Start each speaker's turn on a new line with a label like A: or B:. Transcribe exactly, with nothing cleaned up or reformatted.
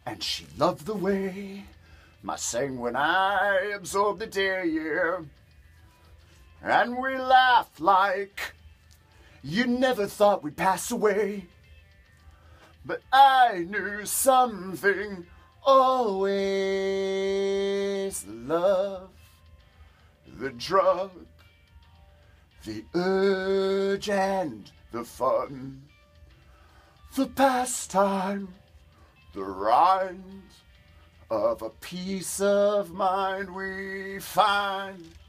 A: And she loved the way my sang when I absorbed the day, yeah. And we laughed like you never thought we'd pass away. But I knew something always: the love, the drug, the urge and the fun, the pastime, the rind of a peace of mind we find